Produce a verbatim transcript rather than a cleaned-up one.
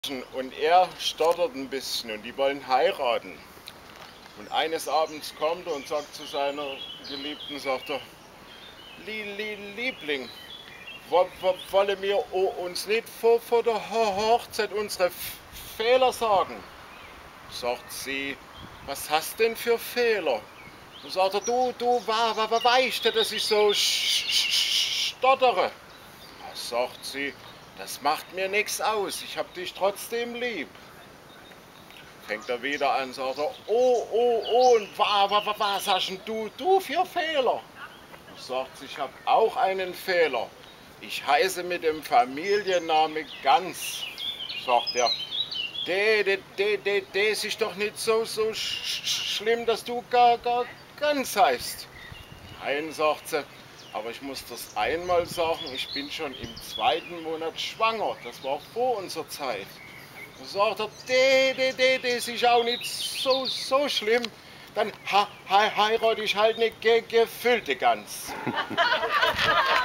Und er stottert ein bisschen und die wollen heiraten. Und eines Abends kommt er und sagt zu seiner Geliebten, sagt er, Liebling, wollen wir uns nicht vor, vor der Hochzeit unsere Fehler sagen? Sagt sie, was hast denn für Fehler? Dann sagt er, du, du, weißt du, dass ich so stottere? Da sagt sie, das macht mir nichts aus, ich hab dich trotzdem lieb. Fängt er wieder an, sagt er, oh, oh, oh, und was hast denn du, du für Fehler? Und sagt sie, ich habe auch einen Fehler. Ich heiße mit dem Familienname Ganz. Sagt er, das ist doch nicht so, so sch schlimm, dass du gar, gar Ganz heißt. Nein, sagt sie, aber ich muss das einmal sagen, ich bin schon im zweiten Monat schwanger. Das war vor unserer Zeit. Dann sagt er, de, de, de, das ist auch nicht so, so schlimm. Dann he, he, heirate ich halt eine ge gefüllte Gans.